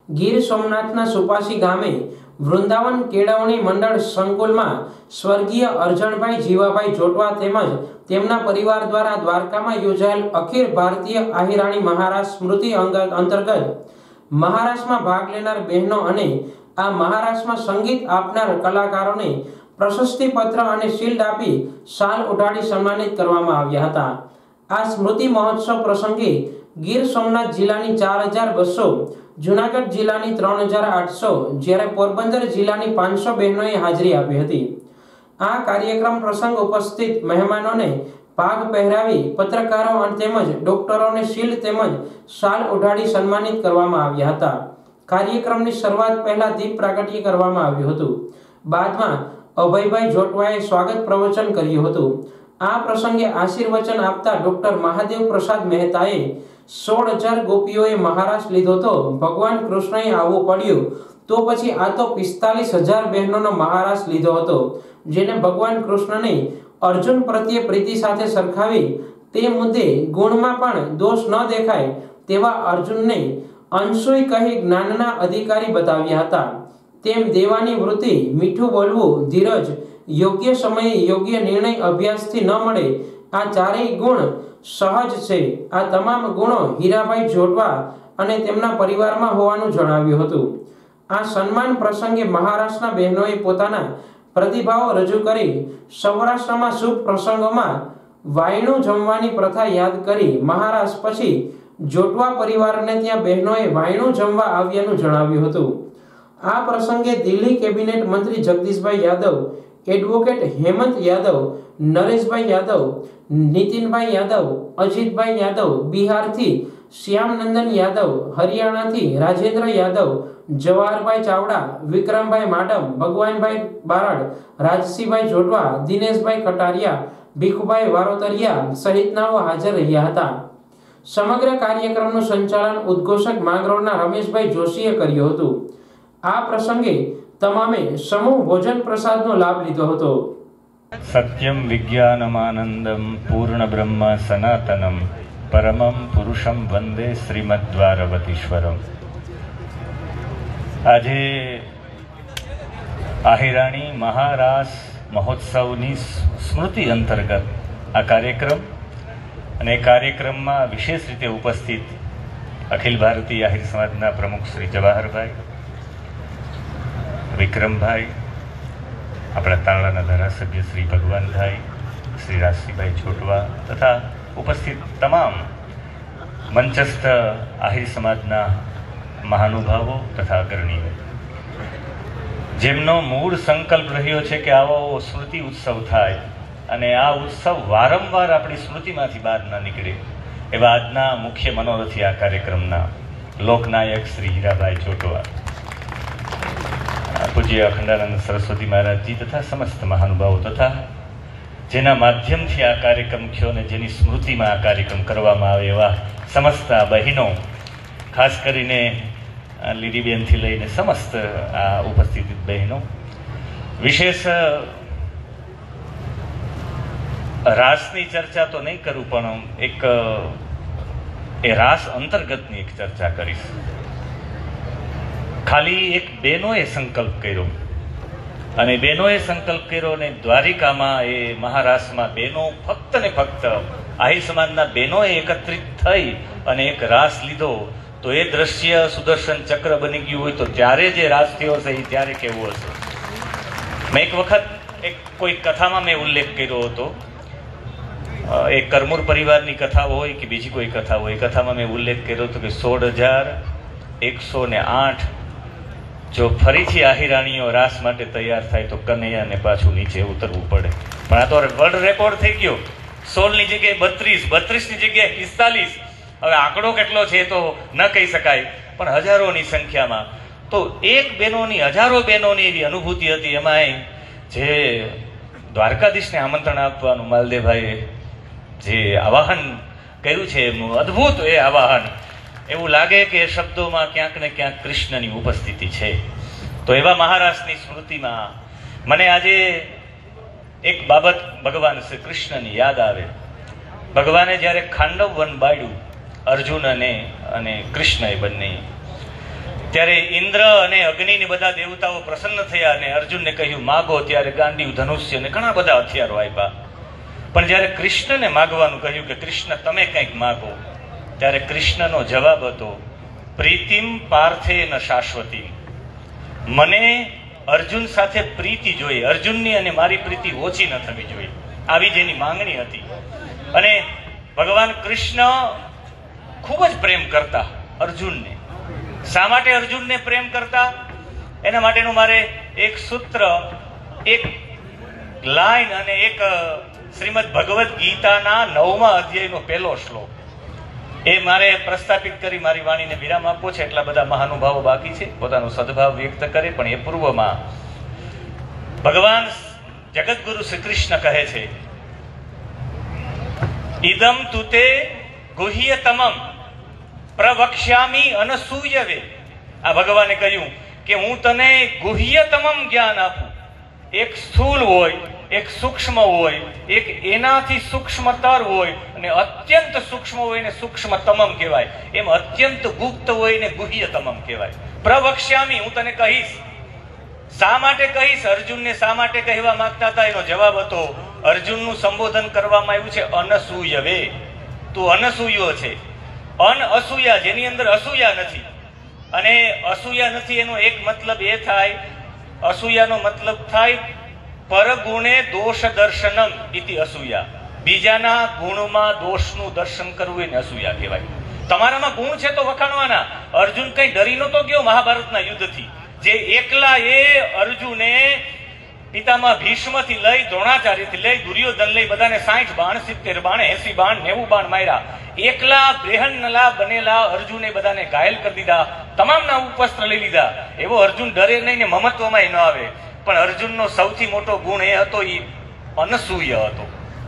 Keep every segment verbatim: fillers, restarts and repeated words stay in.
ગીર સોમનાથના સુપાસી ગામે વૃંદાવન કેળવણી મંડળ સંકુલમાં સ્વર્ગીય અરજણભાઈ જીવાભાઈ જોટવા તેમજ તેમના પરિવાર દ્વારા દ્વારકામાં યોજાયેલ અખિલ ભારતીય આહિરાણી મહારાજ સ્મૃતિ અંતર્ગત મહારાષ્ટ્રમાં ભાગ લેનાર બહેનો અને આ મહારાષ્ટ્રમાં સંગીત આપનાર કલાકારોને પ્રશસ્તિ પત્ર અને શિલ્ડ આપી શાલ ઉઢાડી સન્માનિત કરવામાં આવ્યા હતા। આ સ્મૃતિ મહોત્સવ પ્રસંગે ગીર સોમનાથ જિલ્લાની ચાર હજાર બસો, જૂનાગઢ જિલ્લાની ત્રણ હજાર આઠસો જ્યારે પોરબંદર જિલ્લાની પાંચસો બહેનોએ હાજરી આપી હતી। આ કાર્યક્રમ પ્રસંગ ઉપસ્થિત મહેમાનોને પાગ પહેરાવી પત્રકારો અને તેમજ ડોક્ટરોને શિલ્ડ તેમજ શાલ ઉઢાડી સન્માનિત કરવામાં આવ્યા હતા। કાર્યક્રમની શરૂઆત પહેલા દીપ પ્રાગટ્ય કરવામાં આવ્યું હતું। બાદમાં અભયભાઈ જોટવાએ સ્વાગત પ્રવચન કર્યું હતું। આ પ્રસંગે આશીર્વચન આપતા ડોક્ટર મહાદેવ પ્રસાદ મહેતાએ સોળ હજાર ગોપીઓએ મહારાજ લીધો તો ભગવાન કૃષ્ણએ આવવું પડ્યું તો પછી આ તો પિસ્તાલીસ હજાર બહેનોનો મહારાજ લીધો હતો, જેને ભગવાન કૃષ્ણને અર્જુન પ્રત્યે પ્રીતિ સાથે સરખાવી તે મુદ્દે ગુણમાં પણ દોષ ન દેખાય તેવા અર્જુનને અંશુય કહી જ્ઞાનના અધિકારી બતાવ્યા હતા। તેમ દેવાની વૃત્તિ, મીઠું બોલવું, ધીરજ, યોગ્ય સમયે યોગ્ય નિર્ણય અભ્યાસથી ન મળે આ ચારેય ગુણ સહજ છે। આ તમામ ગુણો હીરાભાઈ જોટવા અને તેમના પરિવારમાં હોવાનું જણાવ્યું હતું। આ સન્માન પ્રસંગે મહારાષ્ટ્રના બહેનોએ પોતાના પ્રતિભાવો રજૂ કરી સૌરાષ્ટ્રમાં શુભ પ્રસંગોમાં વાયણું જમવાની પ્રથા યાદ કરી મહારાજ પછી જોટવા પરિવારને ત્યાં બહેનોએ વાયણું જમવા આવ્યાનું જણાવ્યું હતું। આ પ્રસંગે દિલ્હી કેબિનેટ મંત્રી જગદીશભાઈ યાદવ, એડવોકેટ હેમંત યાદવ, નરેશભાઈ યાદવ, નીતિનભાઈ યાદવ, અજીતભાઈ યાદવ, બિહારથી શ્યામનંદન યાદવ, હરિયાણાથી રાજેન્દ્ર યાદવ, જવાહરભાઈ ચાવડા, વિક્રમભાઈ માડમ, ભગવાનભાઈ બારડ, રાજસિંહભાઈ જોટવા, દિનેશભાઈ કટારિયા, ભીખુભાઈ વારોતરિયા સહિતનાઓ હાજર રહ્યા હતા। સમગ્ર કાર્યક્રમનું સંચાલન ઉદ્ઘોષક માંગરોળના રમેશભાઈ જોશીએ કર્યું હતું। આ પ્રસંગે તમામે સમૂહ ભોજન પ્રસાદનો લાભ લીધો હતો। સત્યમ વિજ્ઞાનમાનંદમ પૂર્ણ બ્રહ્મ સનાતનમ પરમમ પુરુષમ વંદે શ્રીમદ્વારવતીશ્વરમ। આજે આહિરાણી મહારાસ મહોત્સવની સ્મૃતિ અંતર્ગત આ કાર્યક્રમ અને કાર્યક્રમમાં વિશેષ રીતે ઉપસ્થિત અખિલ ભારતીય આહિર સમાજના પ્રમુખ શ્રી જવાહરભાઈ, વિક્રમભાઈ, આપણા તાંડાના ધારાસભ્ય શ્રી ભગવાનભાઈ, શ્રી રાજસિંહભાઈ જોટવા તથા ઉપસ્થિત તમામ મંચસ્થ આહિર સમાજના મહાનુભાવો તથા અગ્રણીઓ, જેમનો મૂળ સંકલ્પ રહ્યો છે કે આવો સ્મૃતિ ઉત્સવ થાય અને આ ઉત્સવ વારંવાર આપણી સ્મૃતિમાંથી બહાર ન નીકળે એવા આજના મુખ્ય મનોરથી આ કાર્યક્રમના લોકનાયક શ્રી હીરાભાઈ જોટવા, પૂજ્ય અખંડાનંદ સરસ્વતી મહારાજજી તથા સમસ્ત મહાનુભાવો તથા જેના માધ્યમથી આ કાર્યક્રમ થયો અને જેની સ્મૃતિમાં આ કાર્યક્રમ કરવામાં આવે એવા સમસ્ત બહેનો, ખાસ કરીને લીલીબેનથી લઈને સમસ્ત આ ઉપસ્થિત બહેનો, વિશેષ રાસની ચર્ચા તો નહીં કરું પણ એક એ રાસ અંતર્ગતની એક ચર્ચા કરીશ। ખાલી એક બહેનોએ સંકલ્પ કર્યો અને બહેનોએ સંકલ્પ કર્યો અને દ્વારિકામાં એ મહારાસમાં બહેનો ફક્ત ને ફક્ત આહિર સમાજના બહેનોએ એકત્રિત થઈ અને એક રાસ લીધો તો એ દ્રશ્ય સુદર્શન ચક્ર બની ગયું હોય તો ત્યારે જે રાસ થયો હશે એ ત્યારે કેવું હશે। મેં એક વખત એક કોઈ કથામાં મેં ઉલ્લેખ કર્યો હતો, એ કરમૂર પરિવારની કથા હોય કે બીજી કોઈ કથા હોય, કથામાં મેં ઉલ્લેખ કર્યો હતો કે સોળ હજાર એકસો ને આઠ જો ફરીથી આહિરાણીઓ રાસ માટે તૈયાર થાય તો કનૈયાને પાછું નીચે ઉતરવું પડે, પણ આ તો વર્લ્ડ રેકોર્ડ થઈ ગયો। સોળની જગ્યાએ બત્રીસ, બત્રીસની જગ્યાએ પિસ્તાલીસ, હવે આંકડો કેટલો છે તો ન કહી શકાય, પણ હજારોની સંખ્યામાં તો એક બહેનોની હજારો બહેનોની એવી અનુભૂતિ હતી। એમાંય જે દ્વારકાધીશને આમંત્રણ આપવાનું માલદેવભાઈએ જે આવાહન કર્યું છે એમનું અદ્ભુત એ આવાહન, એવું લાગે કે એ શબ્દોમાં ક્યાંક ને ક્યાંક કૃષ્ણની ઉપસ્થિતિ છે। તો એવા મહારાષ્ટ્રની સ્મૃતિમાં મને આજે એક બાબત ભગવાન શ્રી કૃષ્ણની યાદ આવે। ભગવાને જ્યારે ખાંડવ વન બાળ્યું અર્જુનને અને કૃષ્ણએ બંને, ત્યારે ઇન્દ્ર અને અગ્નિ ને બધા દેવતાઓ પ્રસન્ન થયા અને અર્જુનને કહ્યું માગો, ત્યારે ગાંડીવ, ધનુષ્ય ને ઘણા બધા હથિયારો આપ્યા. પણ જ્યારે કૃષ્ણને માગવાનું કહ્યું કે કૃષ્ણ તમે કંઈક માગો, ત્યારે કૃષ્ણનો જવાબ હતો પ્રીતિમ પાર્થેન શાશ્વતી. મને અર્જુન સાથે પ્રીતિ જોઈએ, અર્જુનની અને મારી પ્રીતિ ઓછી ન થવી જોઈએ, આવી જેની માંગણી હતી. અને ભગવાન કૃષ્ણ ખૂબ જ પ્રેમ કરતા અર્જુનને. શા માટે અર્જુનને પ્રેમ કરતા? એના માટેનું મારે એક સૂત્ર, એક લાઈન અને એક શ્રીમદ ભગવદ્ ગીતાના નવમા અધ્યાયનો પહેલો શ્લોક એ મારે પ્રસ્થાપિત કરી મારી વાણીને વિરામ આપવો છે. એટલા બધા મહાનુભાવો બાકી છે પોતાનો સદભાવ વ્યક્ત કરે, પણ એ પૂર્વમાં ભગવાન જગતગુરુ શ્રી કૃષ્ણ કહે છે ઇદમ તુતે ગુહ્યતમમ પ્રવક્ષ્યામિ અનસૂયવે. આ ભગવાને કહ્યું કે હું તને ગુહ્યતમમ જ્ઞાન આપું. એક સ્થૂલ હોય, એક સૂક્ષ્મ હોય, એક એનાથી સૂક્ષ્મતર હોય, અને અત્યંત સૂક્ષ્મ હોય ને સૂક્ષ્મતમમ કહેવાય. એમ અત્યંત ગુપ્ત હોય ને ગુહ્યતમમ કહેવાય. પ્રવક્ષ્યામિ, હું તને કહીશ. શા માટે કહીશ? અર્જુનને શા માટે કહેવા માંગતા હતા? એનો જવાબ હતો અર્જુનનું સંબોધન કરવામાં આવ્યું છે અનસૂયવે. તું અનસૂયો છે. અન અસૂયા, જેની અંદર અસૂયા નથી. અને અસૂયા નથી એનો એક મતલબ એ થાય, અસૂયાનો મતલબ થાય પરગુણે દોષ દર્શનમ ઇતિ અસૂયા. બીજાના ગુણમાં દોષનું દર્શન કરવું એને અસૂયા કહેવાય. તમારામાં ગુણ છે તો વખાણવાના. અર્જુન કઈ ડરી નતો ગયો મહાભારતના યુદ્ધથી. જે એકલા એ અર્જુને પિતામાં ભીષ્મથી લઈ દ્રોણાચાર્યથી લઈ દુર્યોધન લઈ બધાને સાઠ બાણ, સિત્તેર બાણ, એસી બાણ, નેવું બાણ માર્યા. એકલા બ્રેહનલા બનેલા અર્જુને બધાને ઘાયલ કરી દીધા, તમામના ઉપસ્ત્ર લઈ લીધા. એવો અર્જુન ડરે નહીં ને મમત્વમાં ન આવે. પણ અર્જુનનો સૌથી મોટો ગુણ એ હતો, એ અનસૂય હતો.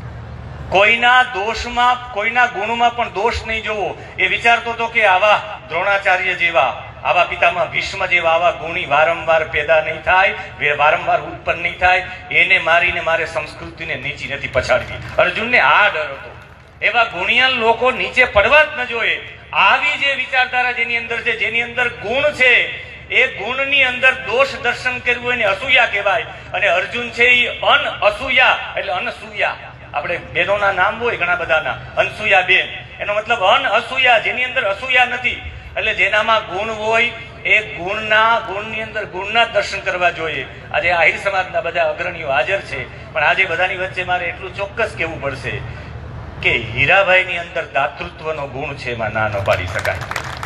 કોઈના દોષમાં, કોઈના ગુણમાં પણ દોષ નહીં જોવો. એ વિચારતો હતો કે આવા દ્રોણાચાર્ય જેવા, આવા પિતામાં ભીષ્મ જેવા આવા ગુણી વારંવાર પેદા નહીં થાય, વારંવાર ઉત્પન્ન નહીં થાય. એને મારીને મારે સંસ્કૃતિને નીચી નથી પછાડવી. અર્જુનને આ ડર હતો. એવા ગુણિયાન લોકો નીચે પડવા જ ન જોઈએ. આવી જે વિચારધારા જેની અંદર છે, જેની અંદર ગુણ છે, એ ગુણની અંદર દોષ દર્શન કરવું એને અસૂયા કહેવાય. અને અર્જુન છે એ અન અસૂયા એટલે અનસૂયા. આપણે બહેનોના નામ હોય ઘણા બધાના, અનસૂયા બેન, એનો મતલબ અન અસૂયા, જેની અંદર અસૂયા નથી. એટલે જેનામાં ગુણ હોય એ ગુણના ગુણની અંદર ગુણના દર્શન કરવા જોઈએ. આજે આહિર સમાજના બધા અગ્રણીઓ હાજર છે, પણ આજે બધાની વચ્ચે મારે એટલું ચોક્કસ કહેવું પડશે કે હીરાભાઈની અંદર દાતૃત્વનો ગુણ છે, એમાં ના ન પાડી શકાય.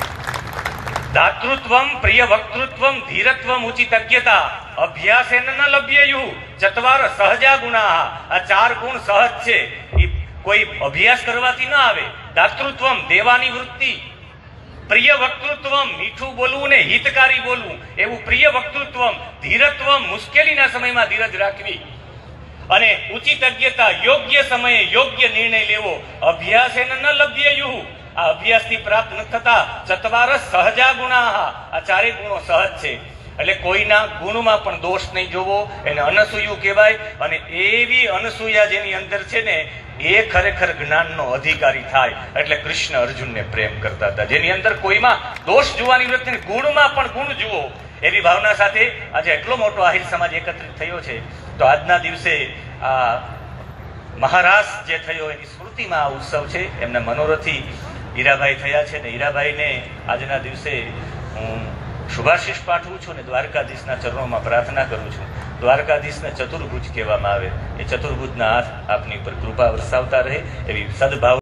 દાતૃત્વમ, પ્રિય વક્તૃત્વમ, ધીરત્વમ, ઉચિતજ્ઞતા, અભ્યાસેન ન લભ્યેયુ ચત્વાર સહજા ગુણા. આ ચાર ગુણ સહજ છે, એ કોઈ અભ્યાસ કરવાથી ના આવે. દાતૃત્વમ, દેવાની વૃત્તિ. પ્રિય વક્તૃત્વમ, મીઠું બોલવું ને હિતકારી બોલવું, એવું પ્રિય વક્તૃત્વમ. ધીરત્વમ, મુશ્કેલીના સમયમાં ધીરજ રાખવી. અને ઉચિતજ્ઞતા, યોગ્ય સમયે યોગ્ય નિર્ણય લેવો. અભ્યાસેન ન લભ્યેયુ, આ અભ્યાસથી પ્રાપ્ત ન થતા ચત્વાર સહજા ગુણા. આ ચારેય ગુણો સહજ છે. એટલે કોઈના ગુણમાં પણ દોષ નહીં જોવો, એને અનસૂયું કહેવાય. અને એવી અનસૂયા જેની અંદર છે ને, એ ખરેખર જ્ઞાનનો અધિકારી થાય. એટલે કૃષ્ણ અર્જુનને પ્રેમ કરતા હતા, જેની અંદર કોઈમાં દોષ જોવાની નથી, ગુણમાં પણ ગુણ જુઓ. એવી ભાવના સાથે આજે એટલો મોટો આહિર સમાજ એકત્રિત થયો છે. તો આજના દિવસે આ મહારાસ જે થયો એની સ્મૃતિમાં આ ઉત્સવ છે. એમના મનોરથી હીરાભાઈ થયા છે, ને હીરાભાઈને આજના દિવસે હું શુભાશીષ પાઠવું છું ને દ્વારકાધીશના ચરણોમાં પ્રાર્થના કરું છું. દ્વારકાધીશને ચતુર્ભુજ કહેવામાં આવે, એ ચતુર્ભુજના હાથ આપની ઉપર કૃપા વરસાવતા રહે એવી સદભાવ